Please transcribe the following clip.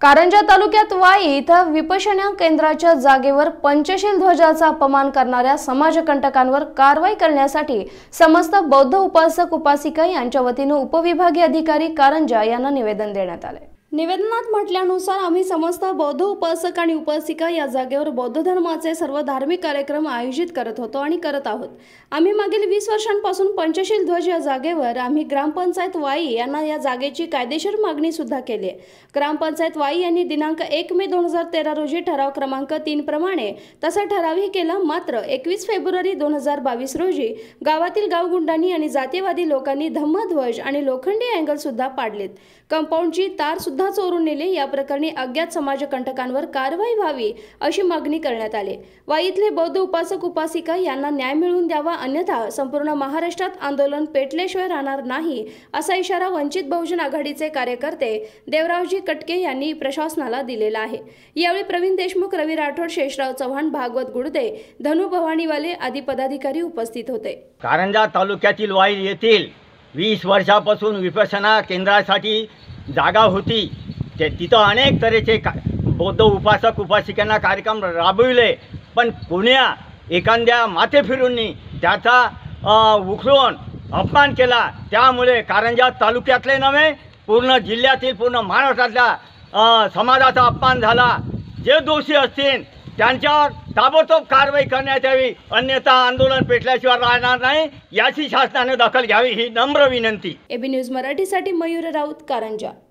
कारंजा तालुक्यात वाई इथं विपश्यना केंद्राच्या जागेवर पंचशील ध्वजाचा अपमान करणाऱ्या समाजकंटकांवर कारवाई करण्यासाठी समस्त बौद्ध उपासक उपासिका यांच्या वतीने उपविभागीय अधिकारी कारंजा यांना निवेदन देण्यात आले। निवेदनात म्हटल्यानुसार आम्ही समस्त बौद्ध उपासक आणि उपासिका या जागेवर बौद्ध धर्माचे सर्व धार्मिक कार्यक्रम आयोजित करत होतो आणि करत आहोत। आम्ही मागील 20 वर्षांपासून पंचशील ध्वज या जागेवर आम्ही ग्रामपंचायत वाई यांना या जागेची कायदेशीर मागणी सुद्धा केली आहे। ग्रामपंचायत वाई यांनी दिनांक 1 मे 2013 रोजी ठराव क्रमांक 3 प्रमाणे तसा ठरावही केला। मात्र 21 फेब्रुवारी 2022 रोजी गावातील गावगुंडांनी आणि जातीयवादी लोकांनी धम्मध्वज आणि लोखंडी अँगल सुद्धा पाडलेत। कंपाऊंडची तार सुद्धा चोरून नेले। या प्रकरणी अज्ञात समाजकंटकांवर कारवाई व्हावी अशी मागणी करण्यात आली। वाईतले बौद्ध उपासक उपासिका यांना न्याय मिळवून द्यावा, अन्यथा संपूर्ण महाराष्ट्रात आंदोलन पेटल्याशिवाय राहणार नाही असा इशारा वंचित बहुजन आघाडीचे कार्यकर्ते देवरावजी कटके यांनी प्रशासनाला दिलेला आहे। यावेळी प्रवीण देशमुख, रवी राठोड, शेषराव चव्हाण, भागवत गुडदे, धनु भवानीवाले आदी पदाधिकारी उपस्थित होते। कारंजा तालुक्यातील वाई येथील 20 वर्षापासून विपश्यना केंद्रासाठी जागा होती। तिथं अनेक तऱ्हेचे बौद्ध उपासक उपासिकांना कार्यक्रम राबविले, पण कोण्या एखाद्या माथे फिरूंनी त्याचा उखळून अपमान केला। त्यामुळे कारंजा तालुक्यातले नव्हे, पूर्ण जिल्ह्यातील, पूर्ण महाराष्ट्रातल्या समाजाचा अपमान झाला। जे दोषी असतील त्यांच्यावर ताबडतोब कारवाई करण्यात यावी, अन्यथा आंदोलन पेटल्याशिवाय राहणार नाही याची शासनाने दखल घ्यावी ही नम्र विनंती। एबी न्यूज मराठीसाठी मयूर राऊत, कारंजा।